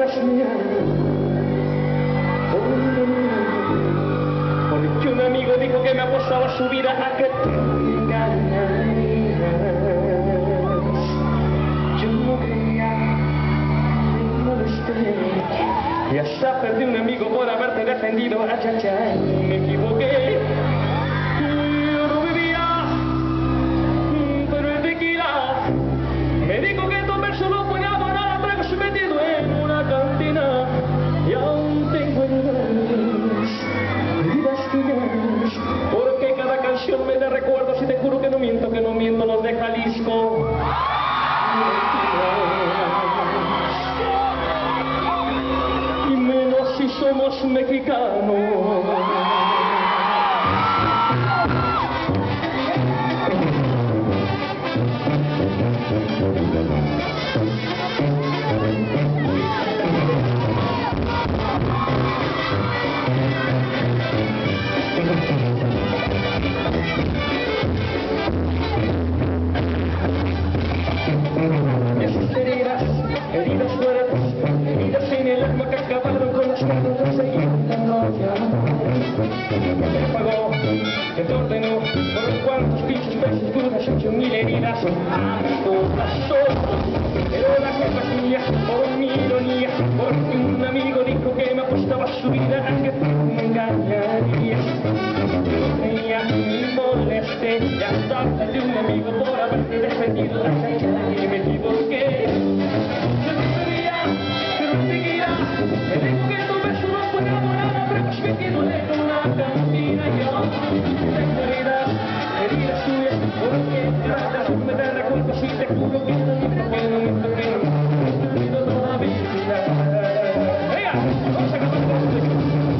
culpas mía, porque un amigo dijo que me apostaba su vida a que te engañarías. Yo no quería molestar y hasta perdí un amigo por haberte defendido. Ay, ay, ay, me equivoqué. Yo no vivía, pero el tequila me dijo que tomar solo fue abonar tragos metido en una cantina. Y aún tengo heridas tuyas, porque cada canción me da recuerdos y te juro que no miento, los de Jalisco. Y menos si somos mexicanos. Heridas fuertes, heridas en el alma que acabaron con las ganas de seguir la novia. Me pagó, que te ordenó, por los cuantos pinches besos tú has hecho mil heridas a mi corazón. Pero la culpa es mía, por mi ironía, porque un amigo dijo que me apostaba su vida a que me engañarías. Creía mi molesté, ya hasta de un amigo por haberte defendido. Y me equivoqué. Me dijo que tu beso no fue enamorada, pero pues metido en una cantina. Y yo tengo heridas tuyas, porque tratas me da recuerdos y te juro que no miento todavía. Venga, vamos a acabar con esto.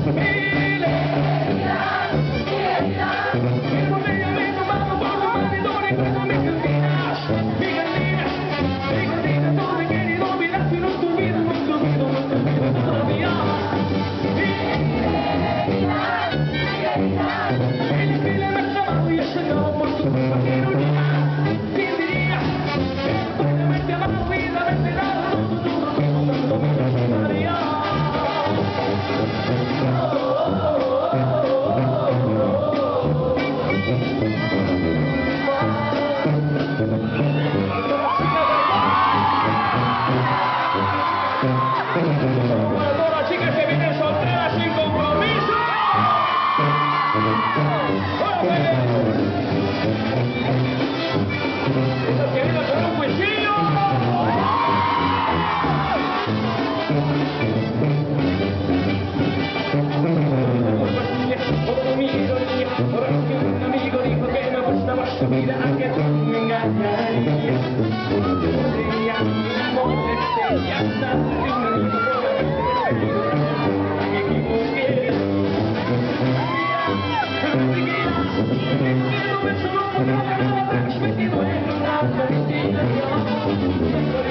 Para todas las chicas que vienen solteras sin compromiso. Esas que vienen con un cuchillo. Por mi ironía, porque un amigo dijo que me apostaba su vida a que tú me engañarías. Podría me molesté y hasta de un amigo por haberte defendido. Me equivoqué. Pero eso no fue nada, pero has metido en una cantina.